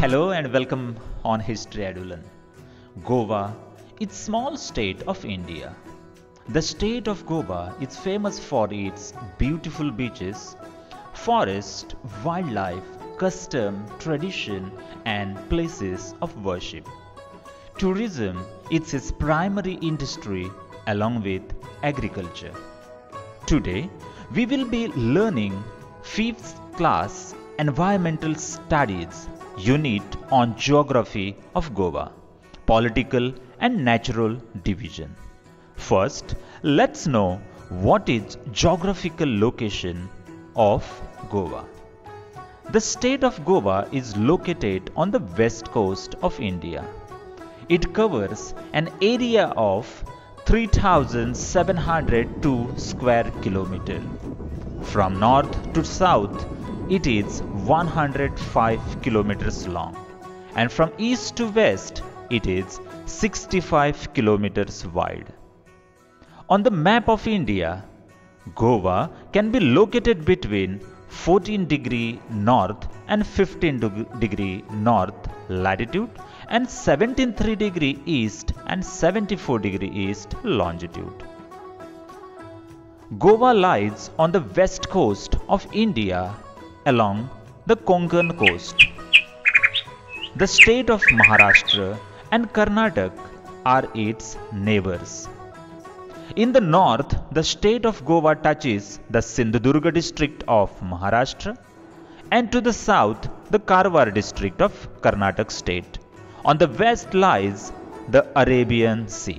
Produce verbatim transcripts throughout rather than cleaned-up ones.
Hello and welcome on History EduLearn. Goa is a small state of India. The state of Goa is famous for its beautiful beaches, forest, wildlife, custom, tradition and places of worship. Tourism is its primary industry along with agriculture. Today we will be learning fifth class Environmental Studies unit on Geography of Goa, Political and Natural Division. First, let's know what is geographical location of Goa. The state of Goa is located on the west coast of India. It covers an area of three thousand seven hundred two square kilometers. From north to south, it is one hundred five kilometers long, and from east to west, it is sixty-five kilometers wide. On the map of India, Goa can be located between fourteen degree north and fifteen degree north latitude and seventeen point three degree east and seventy-four degree east longitude. Goa lies on the west coast of India along the Konkan coast. The state of Maharashtra and Karnataka are its neighbors. In the north, the state of Goa touches the Sindhudurga district of Maharashtra, and to the south, the Karwar district of Karnataka state. On the west lies the Arabian Sea.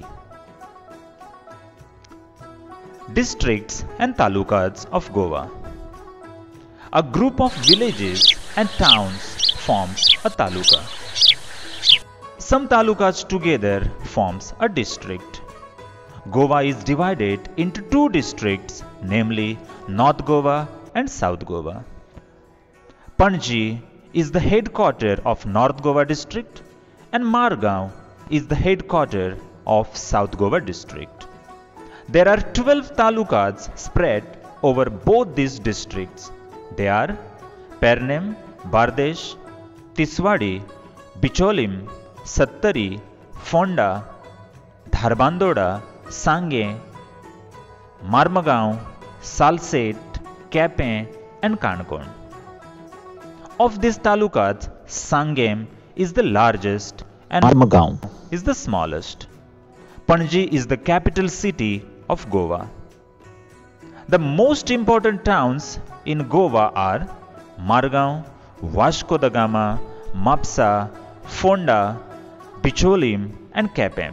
Districts and talukas of Goa. A group of villages and towns forms a taluka. Some talukas together forms a district. Goa is divided into two districts, namely North Goa and South Goa. Panji is the headquarters of North Goa district and Margao is the headquarters of South Goa district. There are twelve talukas spread over both these districts. They are Pernem, Bardesh, Tiswadi, Bicholim, Sattari, Fonda, Dharbandoda, Sange, Marmagaon, Salset, Kape and Kankon. Of these talukas, Sangem is the largest and Marmagaon is the smallest. Panji is the capital city of Goa. The most important towns in Goa are Margao, Vasco da Gama, Mapsa, Fonda, Bicholim and Kape.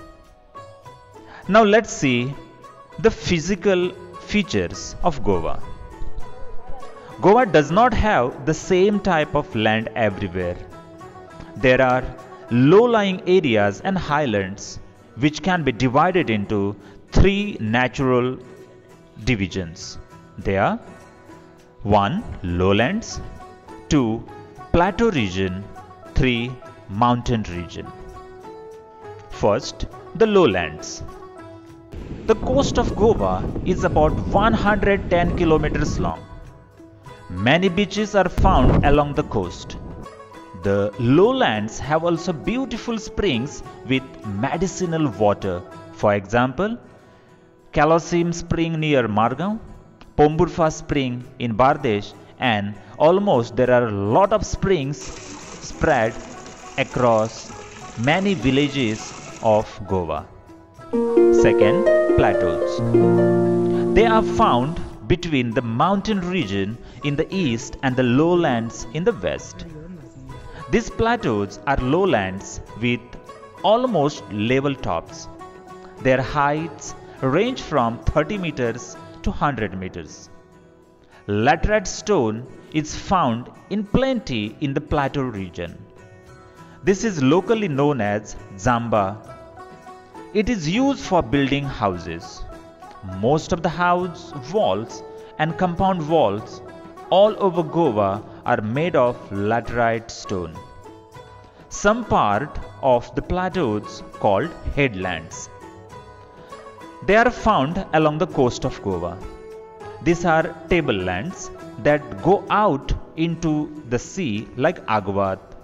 Now let's see the physical features of Goa. Goa does not have the same type of land everywhere. There are low-lying areas and highlands which can be divided into three natural divisions. They are one. Lowlands, two. Plateau region, three. Mountain region. First, the lowlands. The coast of Goa is about one hundred ten kilometers long. Many beaches are found along the coast. The lowlands have also beautiful springs with medicinal water. For example, Kalasim spring near Margao, Pomburfa spring in Bardesh, and almost there are a lot of springs spread across many villages of Goa. Second, plateaus. They are found between the mountain region in the east and the lowlands in the west. These plateaus are lowlands with almost level tops. Their heights range from thirty meters to one hundred meters. Laterite stone is found in plenty in the plateau region. This is locally known as Zamba. It is used for building houses. Most of the house walls and compound walls all over Goa are made of laterite stone. Some part of the plateaus called headlands. They are found along the coast of Goa. These are tablelands that go out into the sea like Agwat,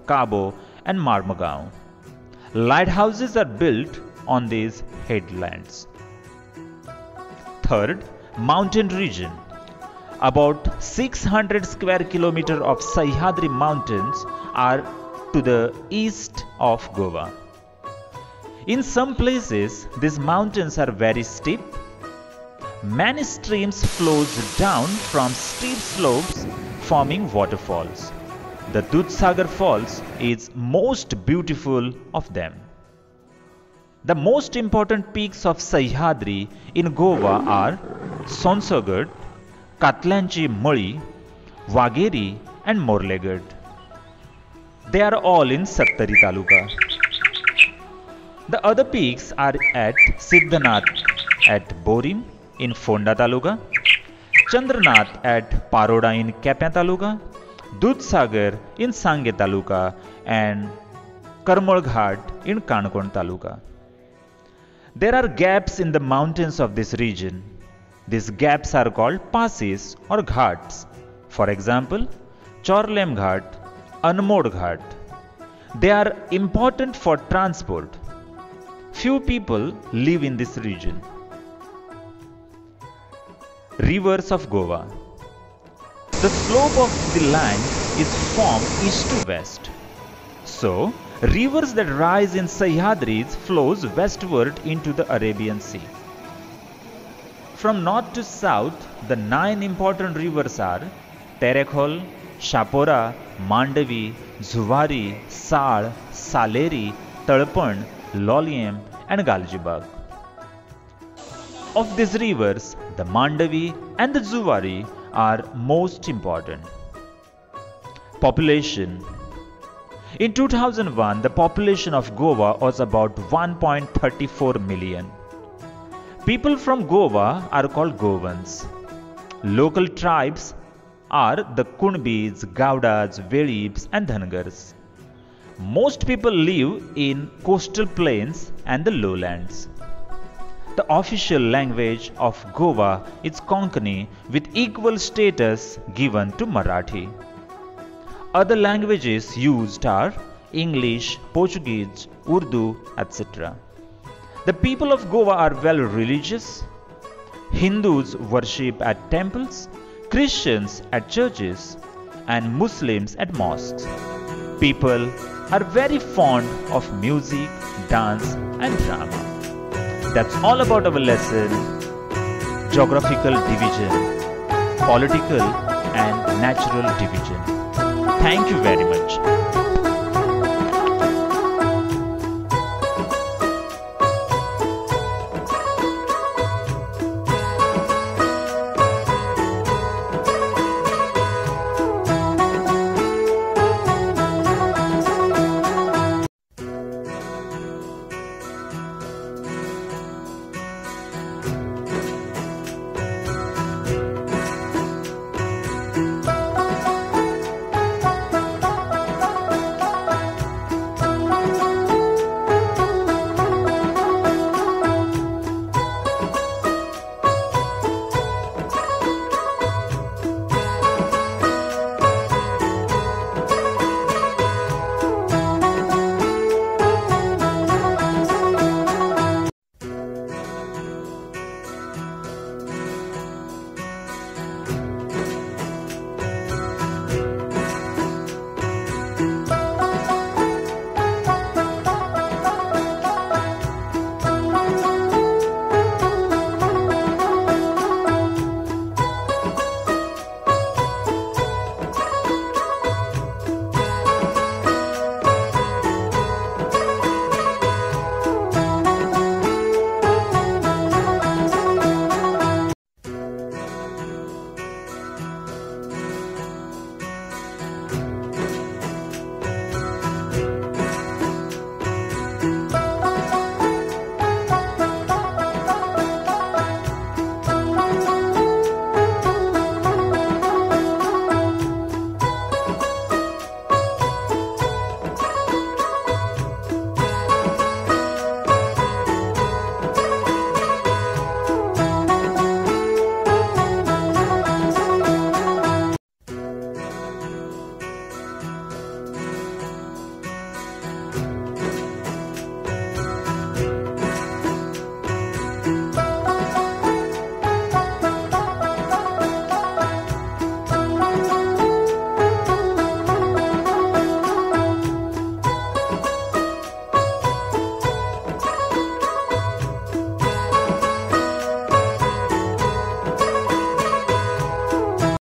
Cabo, and Marmagao. Lighthouses are built on these headlands. Third, mountain region. About six hundred square kilometers of Sahyadri mountains are to the east of Goa. In some places, these mountains are very steep. Many streams flows down from steep slopes, forming waterfalls. The Dudhsagar Falls is most beautiful of them. The most important peaks of Sahyadri in Goa are Sonsagad, Katlanchi Muli, Wageri and Morlegad. They are all in Sattari Taluka. The other peaks are at Siddhanath at Borim in Fonda Taluka, Chandranath at Paroda in Kapya Taluka, Dudhsagar in Sange Taluka and Karmal Ghat in Kanakon Taluka. There are gaps in the mountains of this region. These gaps are called passes or ghats. For example, Chorlem Ghat, Anmod Ghat. They are important for transport. Few people live in this region. Rivers of Goa. The slope of the land is formed east to west. So, rivers that rise in Sahyadris flows westward into the Arabian Sea. From north to south, the nine important rivers are Terekhol, Shapora, Mandavi, Zuvari, Sal, Saleri, Talpan, Loliem and Galjibag. Of these rivers, the Mandavi and the Zuvari are most important. Population. In two thousand one, the population of Goa was about one point three four million. People from Goa are called Goans. Local tribes are the Kunbis, Gaudas, Velibs and Dhanagars. Most people live in coastal plains and the lowlands. The official language of Goa is Konkani with equal status given to Marathi. Other languages used are English, Portuguese, Urdu, et cetera. The people of Goa are well religious. Hindus worship at temples, Christians at churches, and Muslims at mosques. People are very fond of music, dance, and drama. That's all about our lesson, geographical division, political and natural division. Thank you very much.